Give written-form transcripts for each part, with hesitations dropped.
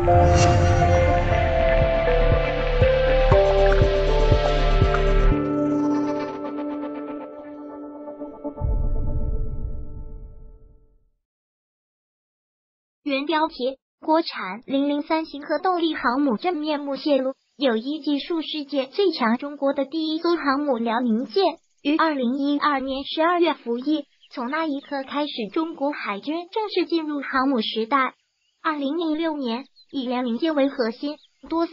原标题：国产003型核动力航母真面目泄露，有一技术世界最强，中国的第一艘航母辽宁舰于2012年12月服役。从那一刻开始，中国海军正式进入航母时代。2006年，以辽宁舰为核心，多艘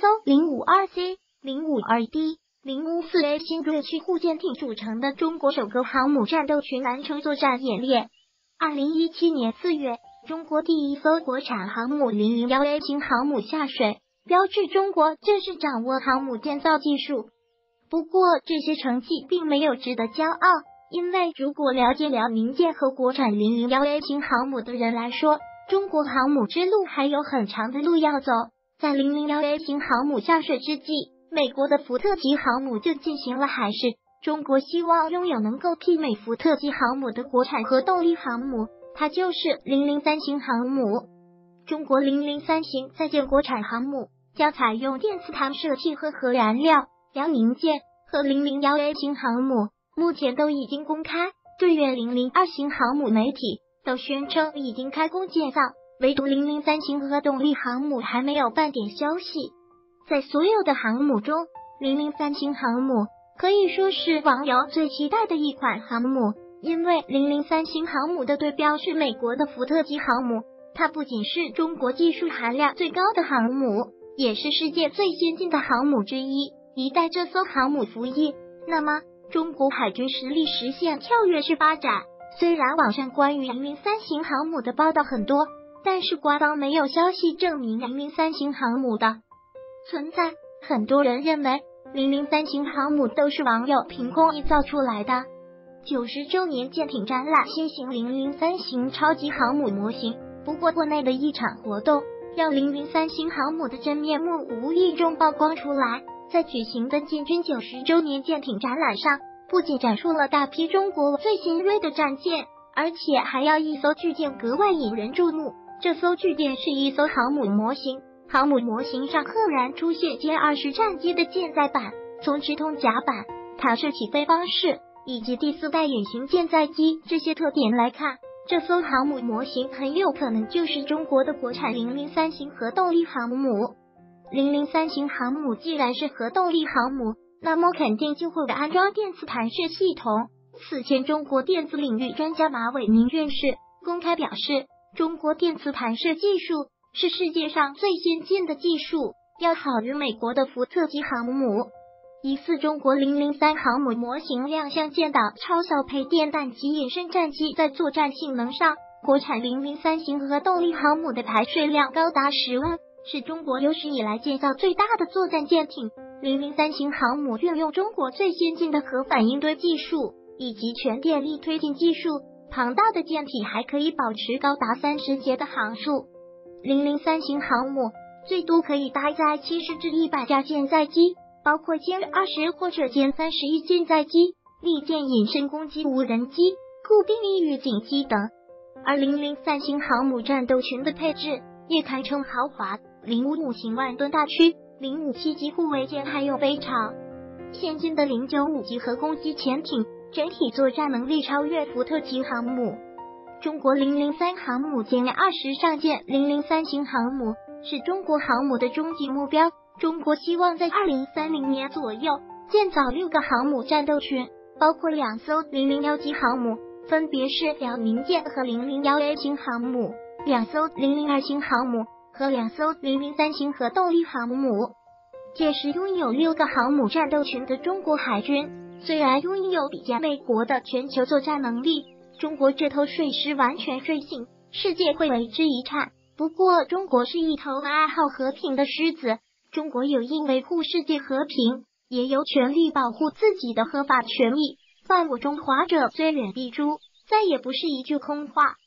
052C、052D、054A 新锐驱护舰艇组成的中国首个航母战斗群完成作战演练。2017年4月，中国第一艘国产航母001A 型航母下水，标志中国正式掌握航母建造技术。不过，这些成绩并没有值得骄傲，因为如果了解辽宁舰和国产001A 型航母的人来说，中国航母之路还有很长的路要走。在001A 型航母下水之际，美国的福特级航母就进行了海试。中国希望拥有能够媲美福特级航母的国产核动力航母，它就是003型航母。中国003型在建国产航母将采用电磁弹射器和核燃料，辽宁舰和001A 型航母目前都已经公开，对越002型航母媒体都宣称已经开工建造，唯独003型核动力航母还没有半点消息。在所有的航母中，003型航母可以说是网友最期待的一款航母，因为003型航母的对标是美国的福特级航母，它不仅是中国技术含量最高的航母，也是世界最先进的航母之一。一旦这艘航母服役，那么中国海军实力实现跳跃式发展。虽然网上关于003型航母的报道很多，但是官方没有消息证明003型航母的存在。很多人认为003型航母都是网友凭空臆造出来的。90周年舰艇展览新型003型超级航母模型，不过国内的一场活动让003型航母的真面目无意中曝光出来。在举行的建军90周年舰艇展览上，不仅展出了大批中国最新锐的战舰，而且还要一艘巨舰格外引人注目。这艘巨舰是一艘航母模型，航母模型上赫然出现歼20战机的舰载版，从直通甲板、弹射起飞方式以及第4代隐形舰载机这些特点来看，这艘航母模型很有可能就是中国的国产003型核动力航母。003型航母既然是核动力航母，那么肯定就会安装电磁弹射系统。此前中国电子领域专家马伟明院士公开表示，中国电磁弹射技术是世界上最先进的技术，要好于美国的福特级航母。疑似中国003航母模型亮相舰岛超小配电弹及隐身战机，在作战性能上，国产003型核动力航母的排水量高达10万，是中国有史以来建造最大的作战舰艇。003型航母运用中国最先进的核反应堆技术以及全电力推进技术，庞大的舰体还可以保持高达30节的航速。003型航母最多可以搭载70至100架舰载机，包括歼20或者歼31舰载机、利剑隐身攻击无人机、酷兵翼预警机等。而003型航母战斗群的配置也堪称豪华，055型万吨大驱、057级护卫舰还有非常先进的095级核攻击潜艇，整体作战能力超越福特级航母。中国003航母歼20上舰，003型航母是中国航母的终极目标。中国希望在2030年左右建造6个航母战斗群，包括2艘001级航母，分别是辽宁舰和001A 型航母，2艘002型航母和2艘003型核动力航母。届时拥有6个航母战斗群的中国海军，虽然拥有比肩美国的全球作战能力，中国这头睡狮完全睡醒，世界会为之一颤。不过，中国是一头爱好和平的狮子，中国有意维护世界和平，也有权利保护自己的合法权益。犯我中华者，虽远必诛，再也不是一句空话。